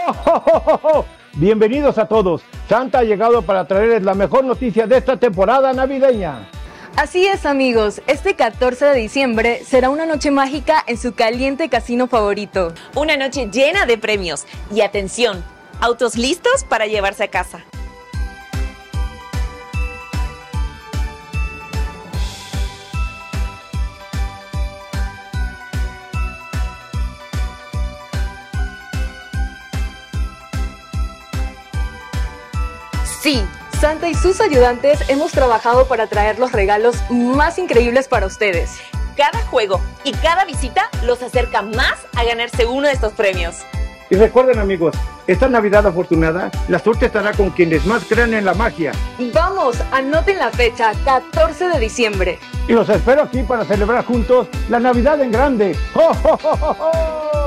¡Oh! Bienvenidos a todos. Santa ha llegado para traerles la mejor noticia de esta temporada navideña. Así es, amigos, este 14 de diciembre será una noche mágica en su caliente casino favorito. Una noche llena de premios. Y atención, autos listos para llevarse a casa. Sí, Santa y sus ayudantes hemos trabajado para traer los regalos más increíbles para ustedes. Cada juego y cada visita los acerca más a ganarse uno de estos premios. Y recuerden, amigos, esta Navidad afortunada, la suerte estará con quienes más crean en la magia. Vamos, anoten la fecha, 14 de diciembre. Y los espero aquí para celebrar juntos la Navidad en grande. ¡Oh!